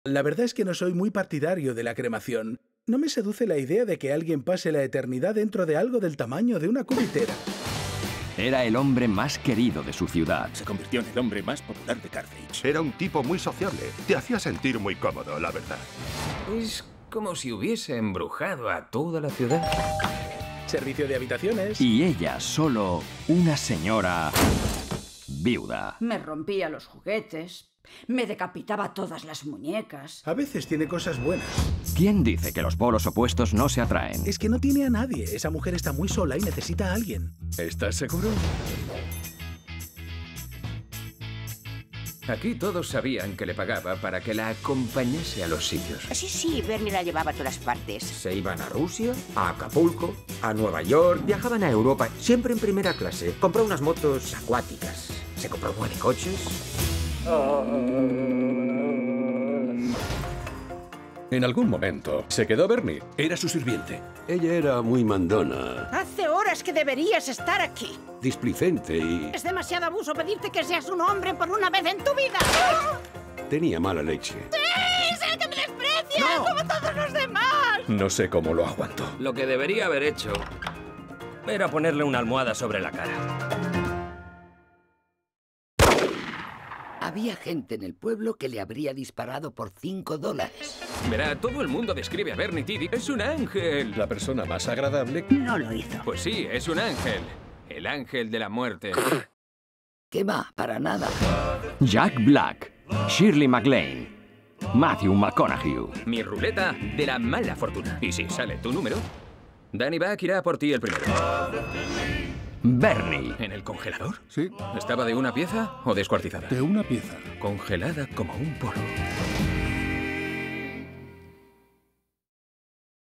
La verdad es que no soy muy partidario de la cremación. No me seduce la idea de que alguien pase la eternidad dentro de algo del tamaño de una cubitera. Era el hombre más querido de su ciudad. Se convirtió en el hombre más popular de Carthage. Era un tipo muy sociable. Te hacía sentir muy cómodo, la verdad. Es como si hubiese embrujado a toda la ciudad. Servicio de habitaciones. Y ella solo una señora viuda. Me rompía los juguetes, me decapitaba todas las muñecas. A veces tiene cosas buenas. ¿Quién dice que los polos opuestos no se atraen? Es que no tiene a nadie. Esa mujer está muy sola y necesita a alguien. ¿Estás seguro? Aquí todos sabían que le pagaba para que la acompañase a los sitios. Sí, Bernie la llevaba a todas partes. Se iban a Rusia, a Acapulco, a Nueva York, viajaban a Europa, siempre en primera clase. Compró unas motos acuáticas, se compró un buen de coches. En algún momento se quedó Bernie. Era su sirviente. Ella era muy mandona, Hace horas que deberías estar aquí. displicente y Es demasiado abuso pedirte que seas un hombre por una vez en tu vida. tenía mala leche. ¡Sí! ¡Sé que me desprecia! ¡Como todos los demás! No sé cómo lo aguantó. Lo que debería haber hecho era ponerle una almohada sobre la cara. Había gente en el pueblo que le habría disparado por $5. Verá, todo el mundo describe a Bernie Tidy. ¡Es un ángel! La persona más agradable. No lo hizo. Pues sí, es un ángel. El ángel de la muerte. ¿Qué va? Para nada. Jack Black, Shirley MacLaine, Matthew McConaughey. Mi ruleta de la mala fortuna. Y si sale tu número, Danny Buck irá por ti el primero. Bernie. ¿En el congelador? Sí, ¿Estaba de una pieza o descuartizada? de una pieza. Congelada como un polo.